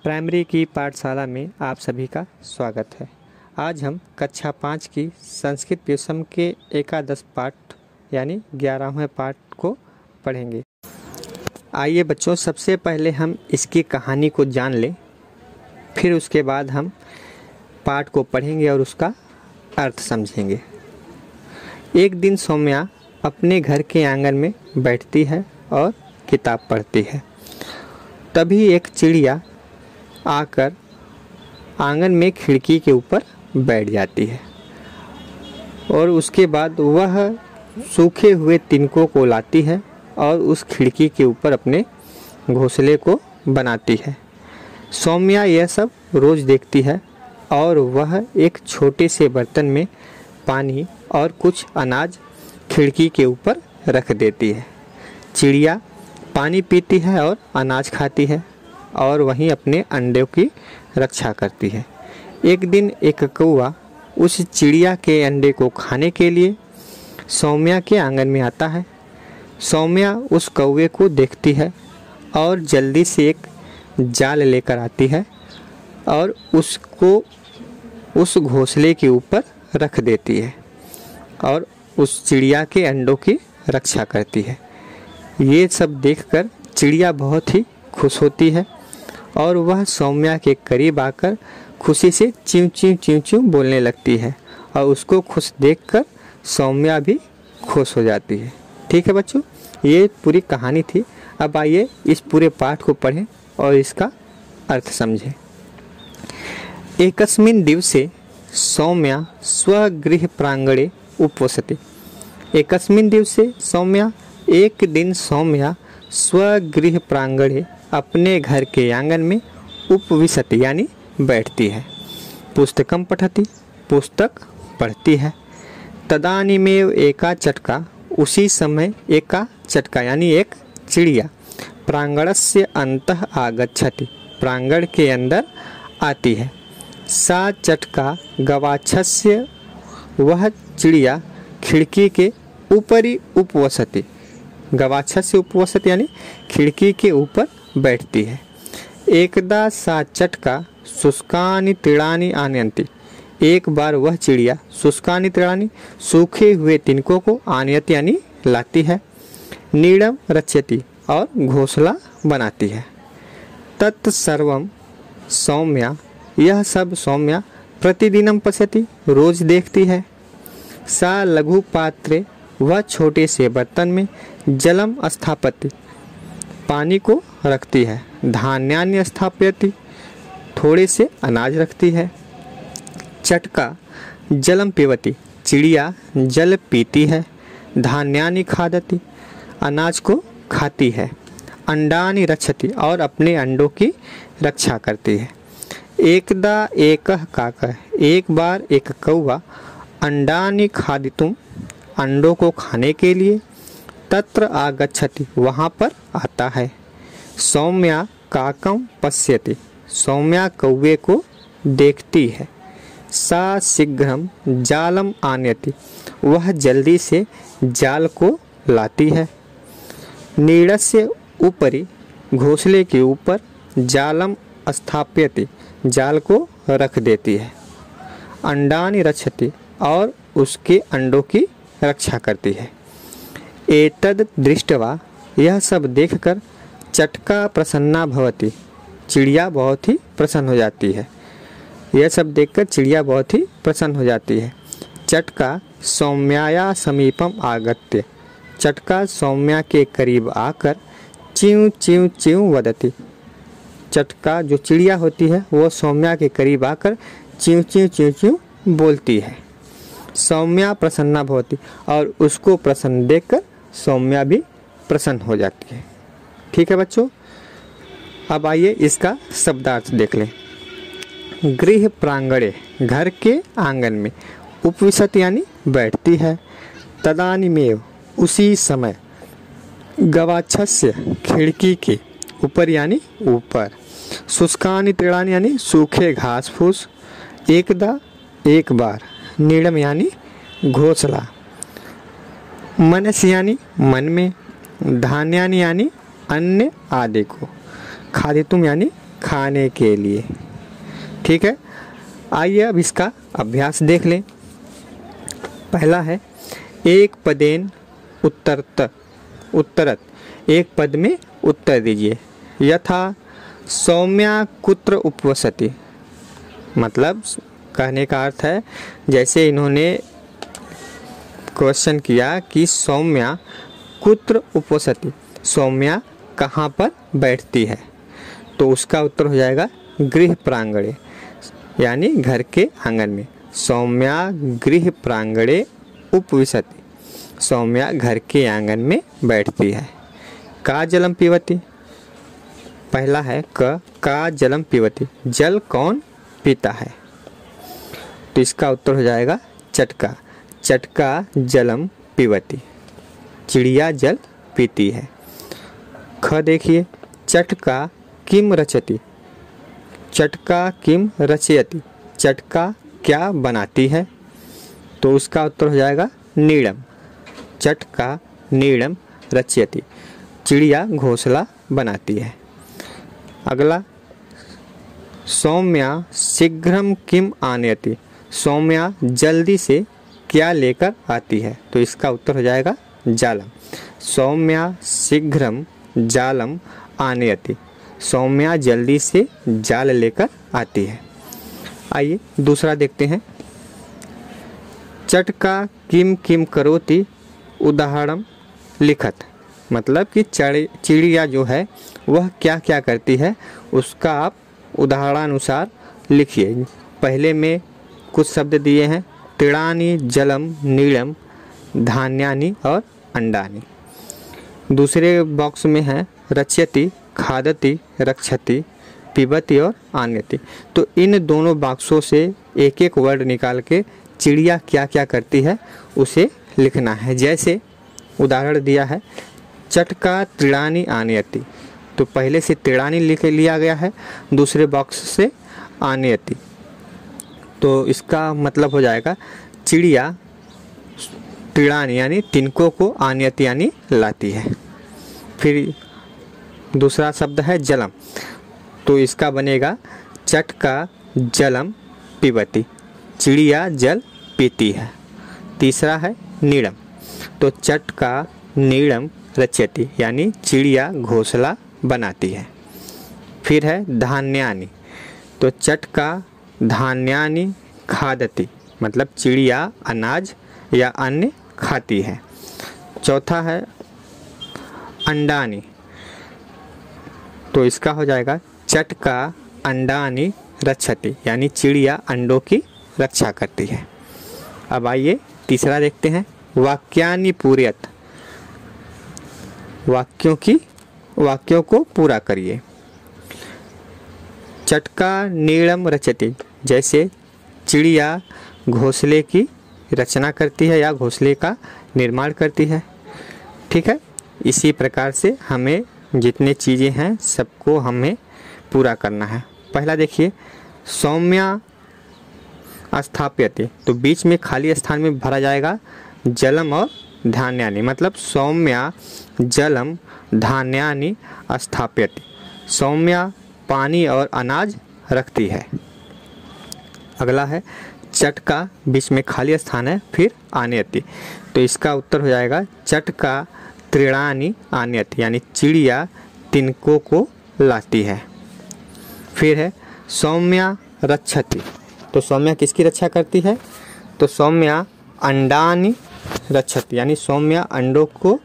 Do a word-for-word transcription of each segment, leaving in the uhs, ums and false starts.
Primary की पाठशाला में आप सभी का स्वागत है। आज हम कक्षा पाँच की संस्कृत व्याकरण के एकादश पाठ यानी ग्यारहवें पाठ को पढ़ेंगे। आइए बच्चों, सबसे पहले हम इसकी कहानी को जान लें, फिर उसके बाद हम पाठ को पढ़ेंगे और उसका अर्थ समझेंगे। एक दिन सौम्या अपने घर के आंगन में बैठती है और किताब पढ़ती है। तभी एक चिड़िया आकर आंगन में खिड़की के ऊपर बैठ जाती है और उसके बाद वह सूखे हुए तिनकों को लाती है और उस खिड़की के ऊपर अपने घोंसले को बनाती है। सौम्या यह सब रोज़ देखती है और वह एक छोटे से बर्तन में पानी और कुछ अनाज खिड़की के ऊपर रख देती है। चिड़िया पानी पीती है और अनाज खाती है और वहीं अपने अंडों की रक्षा करती है। एक दिन एक कौवा उस चिड़िया के अंडे को खाने के लिए सौम्या के आंगन में आता है। सौम्या उस कौवे को देखती है और जल्दी से एक जाल लेकर आती है और उसको उस घोंसले के ऊपर रख देती है और उस चिड़िया के अंडों की रक्षा करती है। ये सब देखकर चिड़िया बहुत ही खुश होती है और वह सौम्या के करीब आकर खुशी से च्यू च्यू च्यू च्यू बोलने लगती है और उसको खुश देखकर सौम्या भी खुश हो जाती है। ठीक है बच्चों, ये पूरी कहानी थी। अब आइए इस पूरे पाठ को पढ़ें और इसका अर्थ समझें। एकस्मिन् दिवसे सौम्या स्वगृह प्रांगणे उपवसति। एकस्मिन् दिवसे सौम्या, एक दिन सौम्या स्वगृह प्रांगणे अपने घर के आंगन में उपविशति यानी बैठती है। पुस्तकम पठति, पुस्तक पढ़ती है। तदानीमेव एका चटका, उसी समय एका चटका यानी एक चिड़िया प्रांगणस्य अंतः आगच्छति, प्रांगण के अंदर आती है। सा चटका गवाक्षस्य, वह चिड़िया खिड़की के ऊपरी उपवसति, गवाक्षस्य उपवसति यानी खिड़की के ऊपर बैठती है। एकदा सा चटका शुष्कानि तृणानि आनयन्ति, एक बार वह चिड़िया शुष्कानि तृणानि सूखे हुए तिनकों को आनयति यानी लाती है। नीडम रचयति और घोंसला बनाती है। तत्सर्वम सौम्या, यह सब सौम्या प्रतिदिनम पश्यति, रोज देखती है। सा लघु पात्रे, वह छोटे से बर्तन में जलम स्थापति, पानी को रखती है। धान्यानि स्थापयति, थोड़े से अनाज रखती है। चटका जलम पीवति, चिड़िया जल पीती है। धान्यानि खादति, अनाज को खाती है। अंडानि रक्षति, और अपने अंडों की रक्षा करती है। एकदा एकः काकः, एक बार एक कौवा अंडानि खादितुम, अंडों को खाने के लिए तत्र आगच्छति, वहाँ पर आता है। सौम्या काकम पश्यति, सौम्या कौवे को देखती है। सा शीघ्रम जालम आनयति, वह जल्दी से जाल को लाती है। नीडस्य ऊपरी, घोंसले के ऊपर जालम स्थापयति, जाल को रख देती है। अंडानि रक्षति, और उसके अंडों की रक्षा करती है। एतद दृष्ट्वा, यह सब देखकर चटका प्रसन्ना भवति, चिड़िया बहुत ही प्रसन्न हो जाती है। यह सब देखकर चिड़िया बहुत ही प्रसन्न हो जाती है। चटका सौम्याया समीपम आगत्य, चटका सौम्या के करीब आकर च्यू च्यू च्यू वदति, चटका जो चिड़िया होती है वो सौम्या के करीब आकर च्यू च्यू च्यू च्यू बोलती है। सौम्या प्रसन्ना भवति, और उसको प्रसन्न देखकर सौम्या भी प्रसन्न हो जाती है। ठीक है बच्चों, अब आइए इसका शब्दार्थ देख लें। गृह प्रांगणे, घर के आंगन में। उपविशति यानी बैठती है। तदानीमेव, उसी समय। गवाक्षस्य, खिड़की के ऊपर यानी ऊपर। शुष्कानि तृणानि यानी सूखे घास फूस। एकदा, एक बार। नीडम यानी घोंसला। मनस्य यानी मन में। धान्यानि यानी अन्न आदि को। खादितुम यानी खाने के लिए। ठीक है, आइए अब इसका अभ्यास देख लें। पहला है एक पदेन उत्तरत उत्तरत, एक पद में उत्तर दीजिए। यथा सौम्या कुत्र उपवसति, मतलब कहने का अर्थ है जैसे इन्होंने क्वेश्चन किया कि सौम्या कुत्र उपवसति, सौम्या कहाँ पर बैठती है, तो उसका उत्तर हो जाएगा गृह प्रांगणे, यानी घर के आंगन में। सौम्या गृह प्रांगणे उपविशति, सौम्या घर के आंगन में बैठती है। का जलम पीवती, पहला है क, का जलम पीवती, जल कौन पीता है, तो इसका उत्तर हो जाएगा चटका, चटका जलम पीवती, चिड़िया जल पीती है। ख देखिए, चटका किम रचति, चटका किम रचयति, चटका क्या बनाती है, तो उसका उत्तर हो जाएगा नीड़म, चटका नीड़म रचयति, चिड़िया घोंसला बनाती है। अगला, सौम्या शीघ्रम किम आनयति, सौम्या जल्दी से क्या लेकर आती है, तो इसका उत्तर हो जाएगा जालम, सौम्या शीघ्रम जालम आनयति, सौम्या जल्दी से जाल लेकर आती है। आइए दूसरा देखते हैं। चटका किम किम करोति उदाहरण लिखत, मतलब कि चिड़िया जो है वह क्या क्या करती है, उसका आप उदाहरणानुसार लिखिए। पहले में कुछ शब्द दिए हैं, तृणानि जलम नीलम धान्यानि और अंडानि। दूसरे बॉक्स में है रचयति खादति रक्षति पिबती और आन्यति। तो इन दोनों बॉक्सों से एक एक वर्ड निकाल के चिड़िया क्या क्या करती है उसे लिखना है। जैसे उदाहरण दिया है चटका तृणानि आनयति, तो पहले से तृणानि लिख लिया गया है, दूसरे बॉक्स से आनयति, तो इसका मतलब हो जाएगा चिड़िया तृणानि यानी तिनकों को आनयति यानी लाती है। फिर दूसरा शब्द है जलम, तो इसका बनेगा चटका जलम पिबती, चिड़िया जल पीती है। तीसरा है नीड़म, तो चटका नीड़म रचयति यानी चिड़िया घोंसला बनाती है। फिर है धान्यानि, तो चटका धान्यानि खादति, मतलब चिड़िया अनाज या अन्य खाती है। चौथा है अंडानी, तो इसका हो जाएगा चटका अंडानी रक्षति, यानी चिड़िया अंडों की रक्षा करती है। अब आइए तीसरा देखते हैं, वाक्यानि पूरयत, वाक्यों की वाक्यों को पूरा करिए। चटका नीड़म रचति, जैसे चिड़िया घोंसले की रचना करती है या घोंसले का निर्माण करती है। ठीक है, इसी प्रकार से हमें जितने चीज़ें हैं सबको हमें पूरा करना है। पहला देखिए, सौम्या स्थाप्यते, तो बीच में खाली स्थान में भरा जाएगा जलम और धान्यानि, मतलब सौम्या जलम धान्यानि स्थाप्यते, सौम्या पानी और अनाज रखती है। अगला है चटका, बीच में खाली स्थान है, फिर आनयति, तो इसका उत्तर हो जाएगा चटका तृणानि आनयति, यानी चिड़िया तिनकों को लाती है। फिर है सौम्या रक्षति, तो सौम्या किसकी रक्षा करती है, तो सौम्या अंडानि रक्षति, यानी सौम्या अंडों को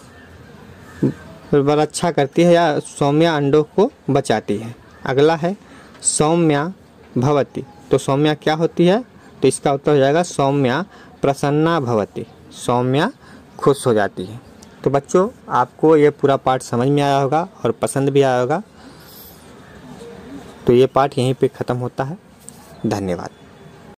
रक्षा करती है या सौम्या अंडों को बचाती है। अगला है सौम्या भवति, तो सौम्या क्या होती है, तो इसका उत्तर हो जाएगा सौम्या प्रसन्ना भवति, सौम्या खुश हो जाती है। तो बच्चों, आपको ये पूरा पाठ समझ में आया होगा और पसंद भी आया होगा। तो ये पाठ यहीं पे ख़त्म होता है। धन्यवाद।